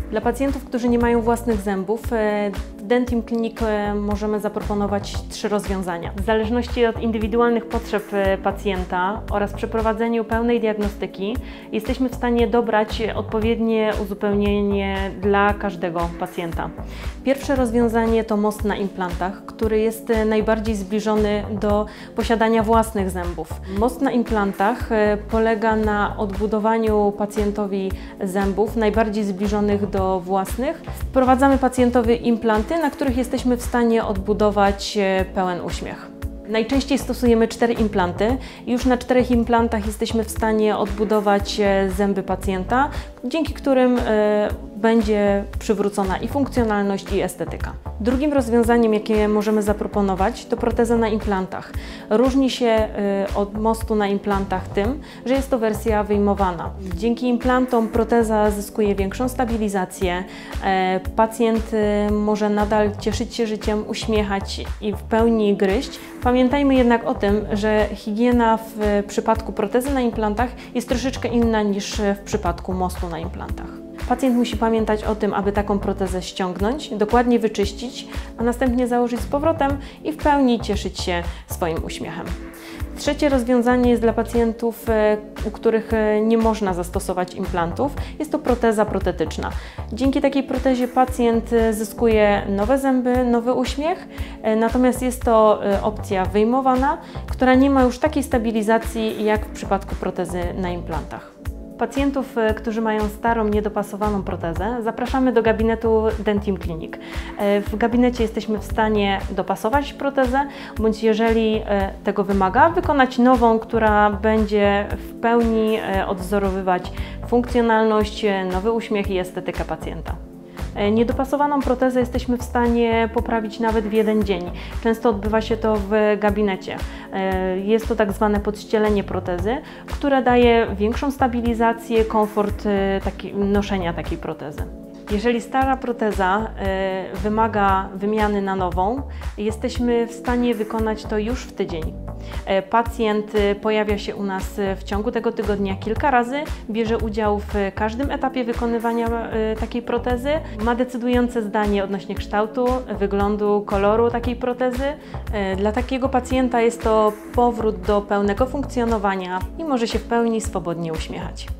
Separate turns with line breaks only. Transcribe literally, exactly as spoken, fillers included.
Dla pacjentów, którzy nie mają własnych zębów, w Dentim Clinic możemy zaproponować trzy rozwiązania. W zależności od indywidualnych potrzeb pacjenta oraz przeprowadzeniu pełnej diagnostyki jesteśmy w stanie dobrać odpowiednie uzupełnienie dla każdego pacjenta. Pierwsze rozwiązanie to most na implantach, który jest najbardziej zbliżony do posiadania własnych zębów. Most na implantach polega na odbudowaniu pacjentowi zębów najbardziej zbliżonych do własnych. Wprowadzamy pacjentowi implanty, na których jesteśmy w stanie odbudować pełen uśmiech. Najczęściej stosujemy cztery implanty i już na czterech implantach jesteśmy w stanie odbudować zęby pacjenta, dzięki którym będzie przywrócona i funkcjonalność, i estetyka. Drugim rozwiązaniem, jakie możemy zaproponować, to proteza na implantach. Różni się od mostu na implantach tym, że jest to wersja wyjmowana. Dzięki implantom proteza zyskuje większą stabilizację, pacjent może nadal cieszyć się życiem, uśmiechać i w pełni gryźć. Pamiętajmy jednak o tym, że higiena w przypadku protezy na implantach jest troszeczkę inna niż w przypadku mostu na implantach. Pacjent musi pamiętać o tym, aby taką protezę ściągnąć, dokładnie wyczyścić, a następnie założyć z powrotem i w pełni cieszyć się swoim uśmiechem. Trzecie rozwiązanie jest dla pacjentów, u których nie można zastosować implantów. Jest to proteza protetyczna. Dzięki takiej protezie pacjent zyskuje nowe zęby, nowy uśmiech, natomiast jest to opcja wyjmowana, która nie ma już takiej stabilizacji jak w przypadku protezy na implantach. Pacjentów, którzy mają starą, niedopasowaną protezę, zapraszamy do gabinetu Dentim Clinic. W gabinecie jesteśmy w stanie dopasować protezę, bądź jeżeli tego wymaga, wykonać nową, która będzie w pełni odwzorowywać funkcjonalność, nowy uśmiech i estetykę pacjenta. Niedopasowaną protezę jesteśmy w stanie poprawić nawet w jeden dzień. Często odbywa się to w gabinecie. Jest to tak zwane podścielenie protezy, które daje większą stabilizację, komfort taki, noszenia takiej protezy. Jeżeli stara proteza y, wymaga wymiany na nową, jesteśmy w stanie wykonać to już w tydzień. Y, pacjent y, pojawia się u nas w ciągu tego tygodnia kilka razy, bierze udział w każdym etapie wykonywania y, takiej protezy, ma decydujące zdanie odnośnie kształtu, wyglądu, koloru takiej protezy. Y, dla takiego pacjenta jest to powrót do pełnego funkcjonowania i może się w pełni swobodnie uśmiechać.